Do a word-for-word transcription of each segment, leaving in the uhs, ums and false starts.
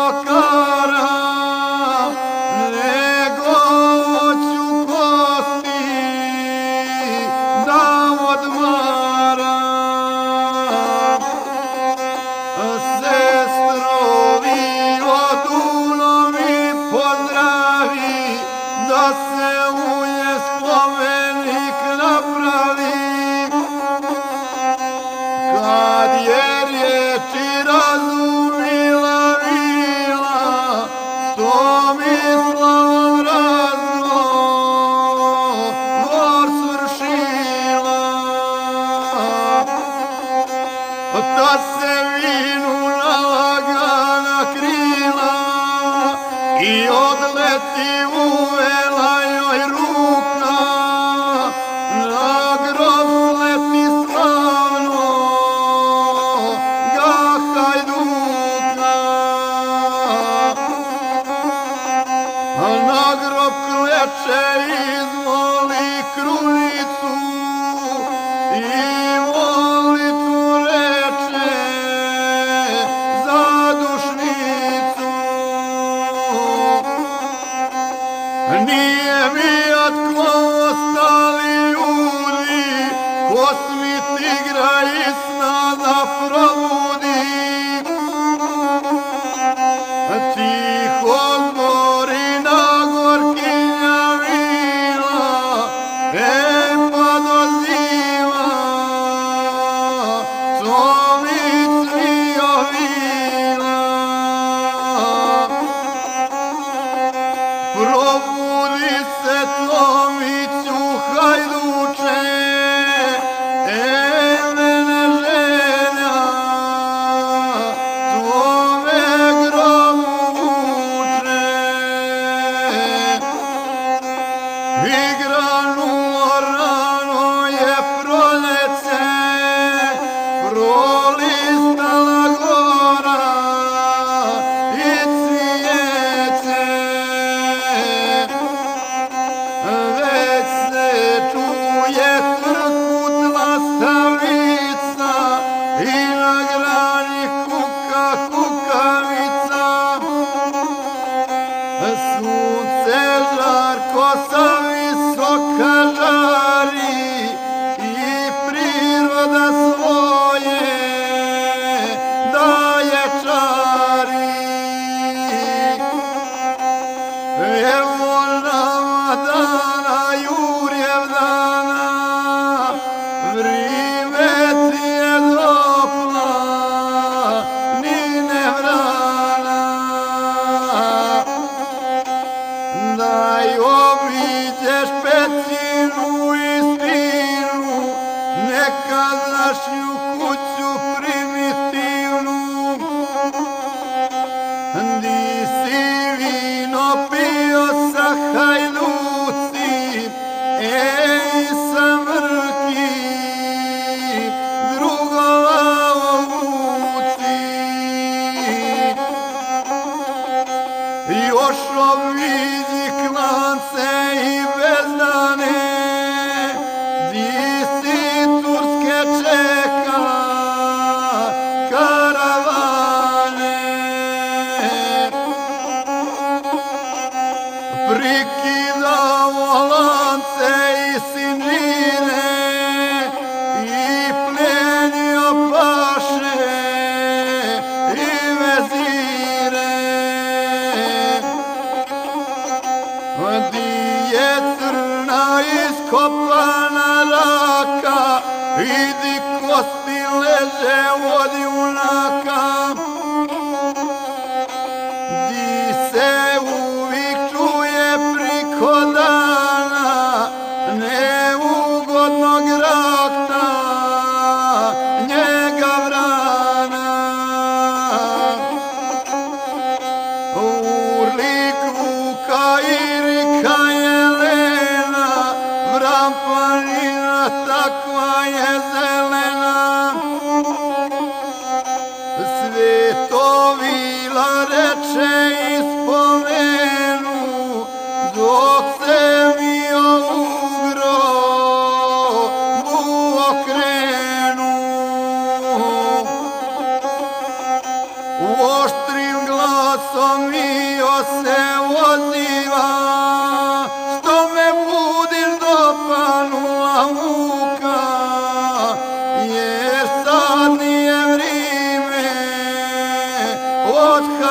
okara, nego ću kosti da odmaram. Sestrovi odulo mi pozdravi, da se u nje spomenik napravi. Kad je riječi razumila vila, sto mislavom razgovor svršila. Ta se vinu nalagana krila i odleti uvela joj ruka. Na grob sleti slavno ga hajduka. Na grob kleče izvoli krunicu i molitvu reče za dušnicu. Nije mi atko ostali ljudi, kosmit igra i sna da probudi. Tiho zbori na gorkinja vila, ej pa doziva, Comić Cvijo vila. Probudi se Comiću hajduče, ej mene želja tvome grobu vuče. Igranulo rano je proljeće, prolistala gora i cvijeće. Već se čuje trkut lastavica i na grani kuka kukavica. Sunce žarko sa visoka žari i priroda svoje daje čari. Evo nama dana Jurjev dana, vrime ti je topla, ni nevrana. Daj obiđeš pećinu i stinu, nekadašnju kuću primitivnu. Di si vino pio sa hajduci, ej sa mrki drugova ovuci. Još obiđi klance i bezdane, di si turske čeka karavane. Prikidao lance i sinine i plenio paše i vezire. Di je crna iskopana raka i di kosti leže od junaka. Di se uvijek čuje priko dana neugodnog rakta njega vrana. Urlik Vuka i rika Jelena, vram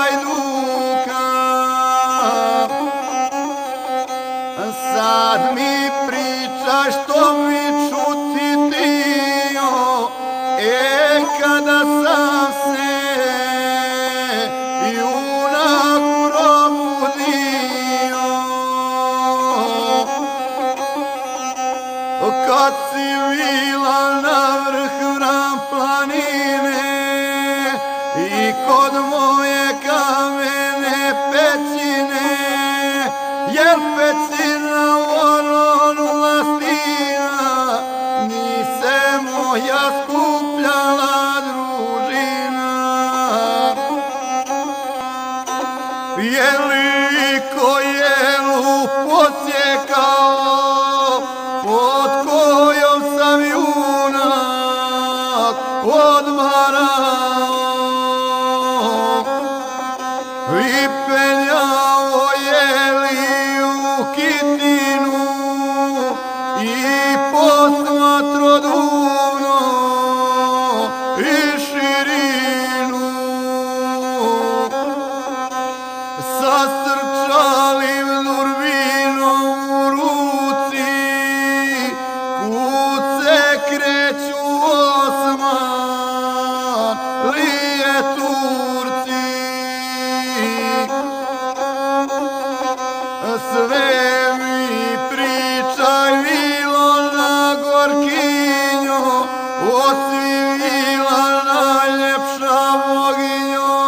hajduka. Sad mi pričaš što mi čuti tio, e kada sam se junak probudio. Kad si bila na vrh Vran planine i kod moje kamene pećine, jer pećina oronula stina, ni se moja skupljala družina. Je li ko jelu posjekao, pod kojom sam junak odmarao i penjao jeli u kitinu i posmatro duvno i širinu. Sa srčalim durbinom u ruci kud se kreću Osman lije Turci. Sve mi pričaj vilo na gorkinjo, osvila najljepša boginjo.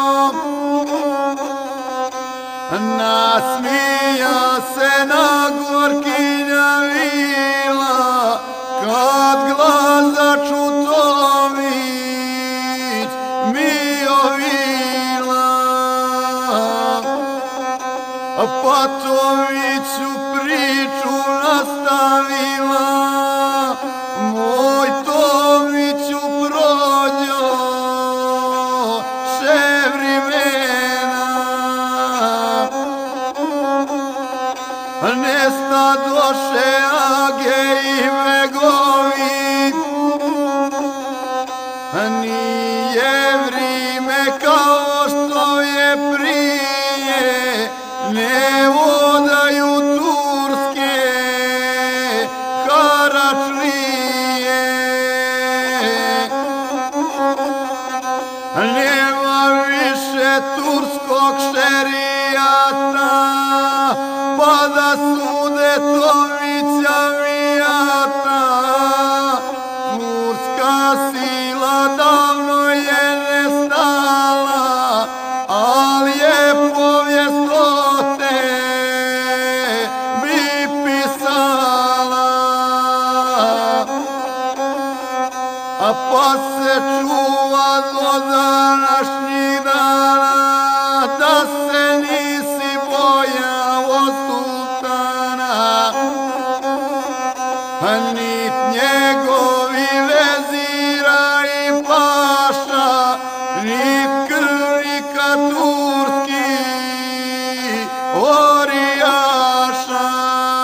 Nasmija se na gorkinja vila, kad glas začuto vić mi ovila. Pa Tomiću priču nastavila, moj Tomiću prođo še vrimena. Nesta doše age i begovi, nije vrime kao što je prije, ne vodaju turske haračlije. Nema više turskog šerijata, pa da sude Tomića mijata. Turska sila davno je nestala, ali je povijest o tebi pisala. A pa se čuva do današnjih dana da se nisi bojao sultana, nit njegovi vezira i paša, nit krvnika turski orijaša.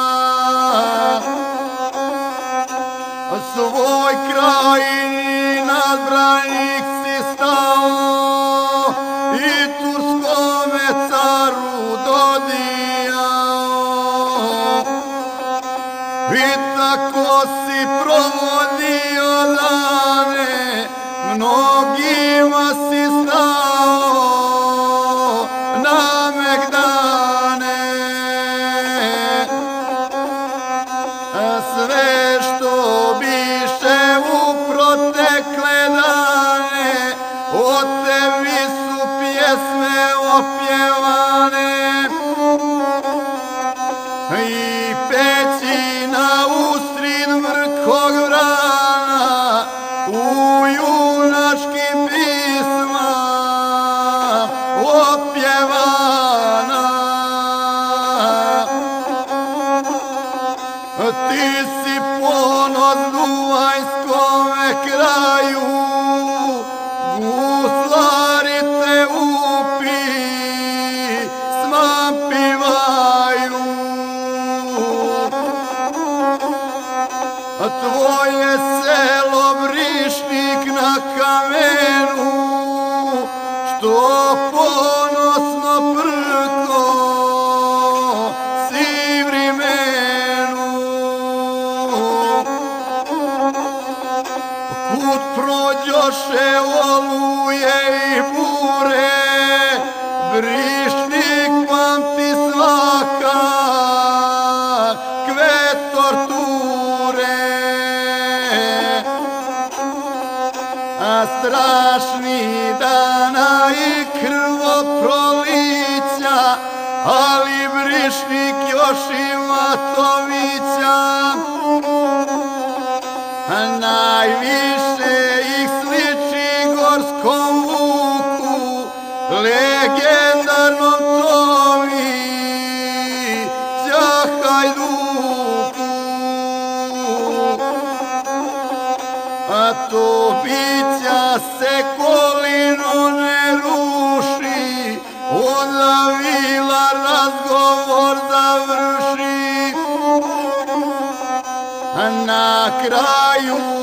Svoj krajini nadbranik si stao i turskome caru dodijao. I tako si provodio dane, mnogima si stao na megdane. Sve što biše u protekle dane, o tebi su pjesme opjevane. I pećina usrid mrkog Vrana u junačkim pisma opjevana. Ti si ponos Duvajskome kraju, guslari te u pisma pivaju. Tvoje selo Brišnik na kamenu, što ponos Vrišnik pamti svaka kve torture, a strašni dana i krvoprolića, ali Vrišnik još ima tovića. Najviše ih sliči gorskom vuku, legendarnom Tomića Hajduku. A Tomića se kolino ne ruši, onda vila razgovor završi. Na kraju